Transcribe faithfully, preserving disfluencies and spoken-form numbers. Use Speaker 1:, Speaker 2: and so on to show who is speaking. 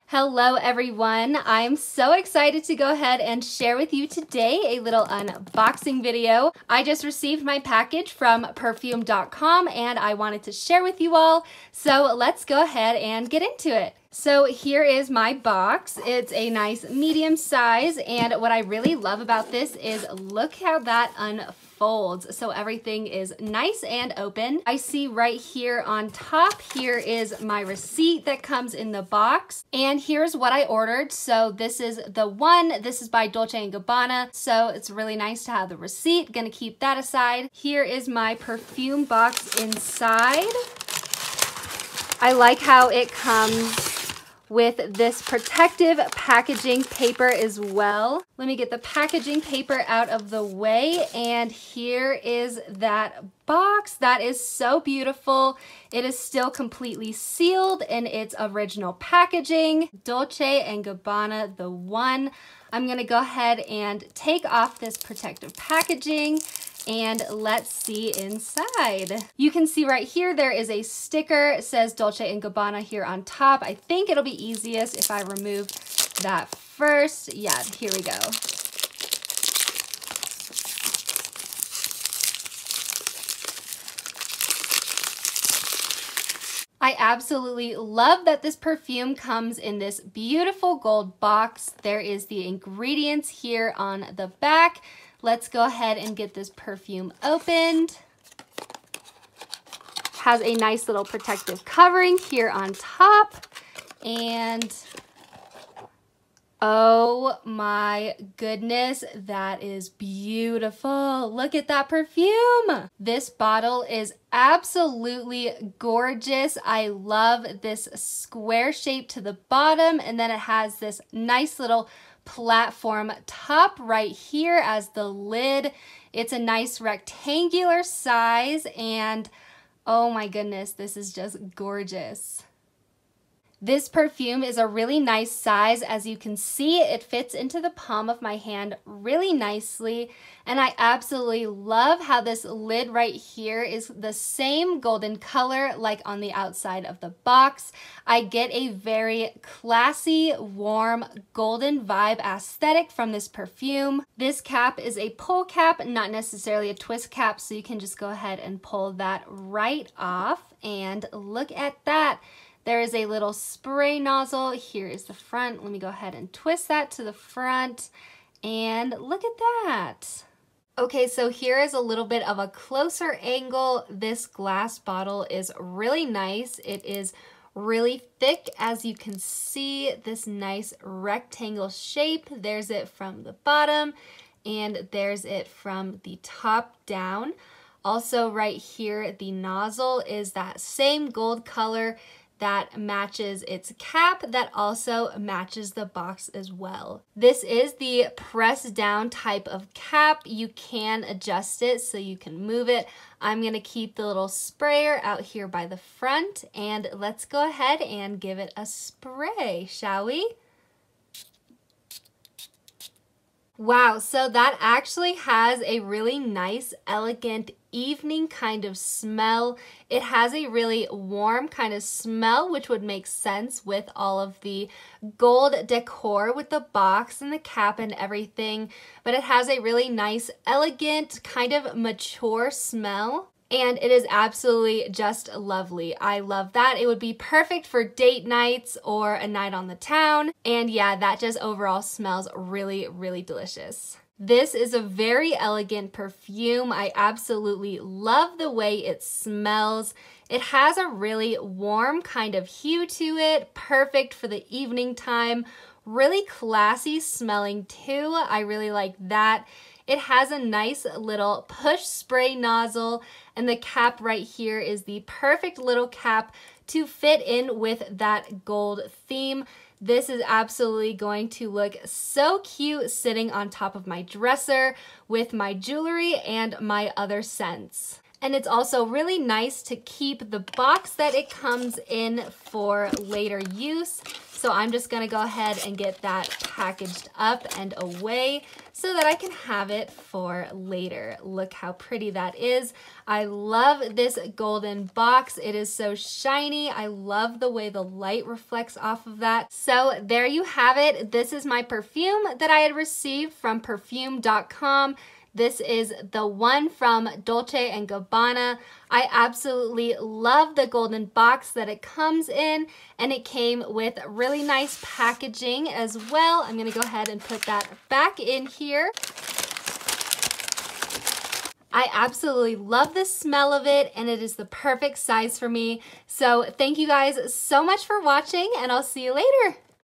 Speaker 1: Hello everyone, I'm so excited to go ahead and share with you today a little unboxing video. I just received my package from Perfume dot com and I wanted to share with you all, so let's go ahead and get into it. So here is my box. It's a nice medium size, and what I really love about this is look how that unfolds. So everything is nice and open. I see right here on top, here is my receipt that comes in the box, and here's what I ordered. So this is the one, this is by Dolce and Gabbana, so it's really nice to have the receipt. Gonna keep that aside. Here is my perfume box inside. I like how it comes with this protective packaging paper as well. Let me get the packaging paper out of the way, and here is that box. That is so beautiful. It is still completely sealed in its original packaging. Dolce and Gabbana, the one. I'm gonna go ahead and take off this protective packaging and let's see inside. You can see right here there is a sticker. It says Dolce and Gabbana here on top. I think it'll be easiest if I remove that first. Yeah, here we go. I absolutely love that this perfume comes in this beautiful gold box. There is the ingredients here on the back. Let's go ahead and get this perfume opened. Has a nice little protective covering here on top. And oh my goodness, that is beautiful. Look at that perfume. This bottle is absolutely gorgeous. I love this square shape to the bottom, and then it has this nice little platform top right here as the lid. It's a nice rectangular size, and oh my goodness, this is just gorgeous. This perfume is a really nice size. As you can see, it fits into the palm of my hand really nicely, and I absolutely love how this lid right here is the same golden color like on the outside of the box. I get a very classy, warm, golden vibe aesthetic from this perfume. This cap is a pull cap, not necessarily a twist cap, so you can just go ahead and pull that right off, and look at that. There is a little spray nozzle. Here is the front. Let me go ahead and twist that to the front, and look at that. Okay, so here is a little bit of a closer angle. This glass bottle is really nice. It is really thick, as you can see, this nice rectangle shape. There's it from the bottom, and there's it from the top down. Also right here, the nozzle is that same gold color that matches its cap, that also matches the box as well. This is the press down type of cap. You can adjust it so you can move it. I'm gonna keep the little sprayer out here by the front, and let's go ahead and give it a spray, shall we? Wow, so that actually has a really nice, elegant, evening kind of smell. It has a really warm kind of smell, which would make sense with all of the gold decor with the box and the cap and everything, but it has a really nice, elegant, kind of mature smell. And it is absolutely just lovely. I love that. It would be perfect for date nights or a night on the town. And yeah, that just overall smells really, really delicious. This is a very elegant perfume. I absolutely love the way it smells. It has a really warm kind of hue to it, perfect for the evening time. Really classy smelling too. I really like that. It has a nice little push spray nozzle, and the cap right here is the perfect little cap to fit in with that gold theme. This is absolutely going to look so cute sitting on top of my dresser with my jewelry and my other scents. And it's also really nice to keep the box that it comes in for later use. So I'm just gonna go ahead and get that packaged up and away. so that I can have it for later. Look how pretty that is. I love this golden box. It is so shiny. I love the way the light reflects off of that. So there you have it. This is my perfume that I had received from Perfume dot com. This is the one from Dolce and Gabbana. I absolutely love the golden box that it comes in, and it came with really nice packaging as well. I'm gonna go ahead and put that back in here. I absolutely love the smell of it, and it is the perfect size for me. So thank you guys so much for watching, and I'll see you later.